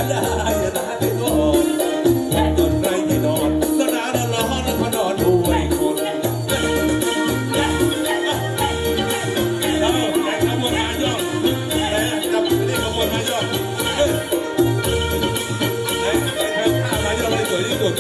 ก็ได้นะที่นอนจนไรที่นอนแล้วน้าแล้วร้อนแล้วก็นอนด้วยคนแต่ขบวนนายกแต่กับนี่ขบวนนายกไอ้ข้านายกเลยสวยที่สุด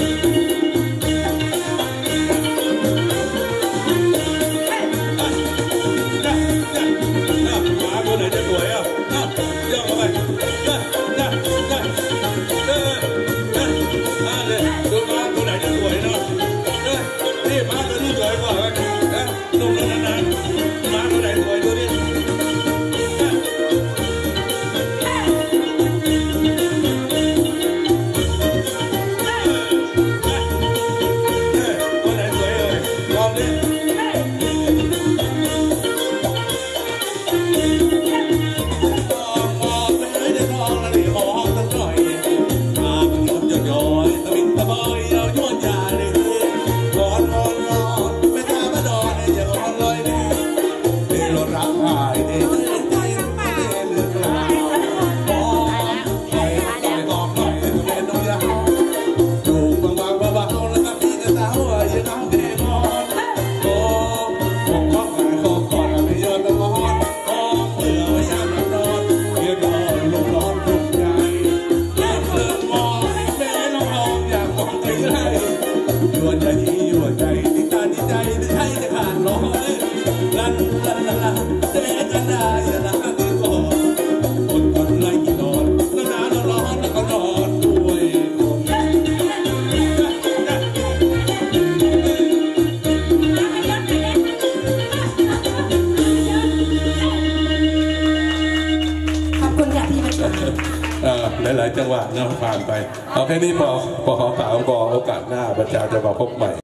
หลายๆจังหวะนะผ่านไปเอาแค่นี้พอขอฝากโอกาสหน้าประชาจะมาพบใหม่